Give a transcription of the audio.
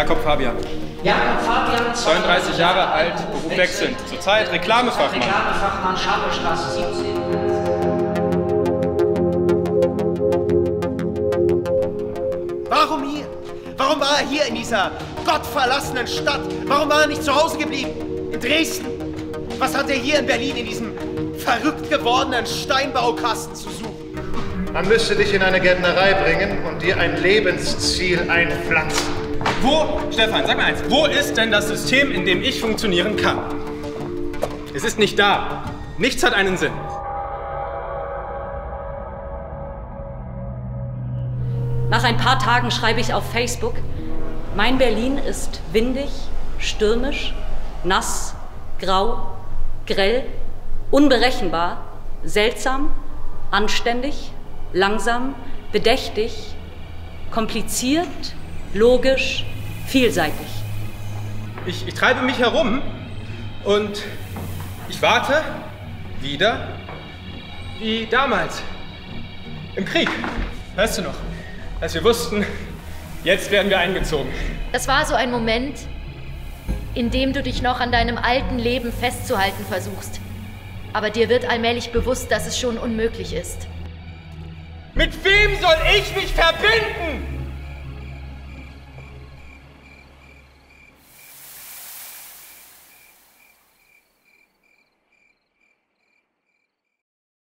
Jakob Fabian. Jakob Fabian, 32 Jahre alt, Beruf wechselnd. Zurzeit Reklamefachmann. Reklamefachmann, Scharfenstraße 17. Warum hier? Warum war er hier in dieser gottverlassenen Stadt? Warum war er nicht zu Hause geblieben? In Dresden? Was hat er hier in Berlin in diesem verrückt gewordenen Steinbaukasten zu suchen? Man müsste dich in eine Gärtnerei bringen und dir ein Lebensziel einpflanzen. Wo, Stefan, sag mir eins, wo ist denn das System, in dem ich funktionieren kann? Es ist nicht da. Nichts hat einen Sinn. Nach ein paar Tagen schreibe ich auf Facebook, mein Berlin ist windig, stürmisch, nass, grau, grell, unberechenbar, seltsam, anständig, langsam, bedächtig, kompliziert, logisch, vielseitig. Ich treibe mich herum und ich warte wieder wie damals im Krieg. Weißt du noch? Als wir wussten, jetzt werden wir eingezogen. Das war so ein Moment, in dem du dich noch an deinem alten Leben festzuhalten versuchst. Aber dir wird allmählich bewusst, dass es schon unmöglich ist. Mit wem soll ich mich verbinden?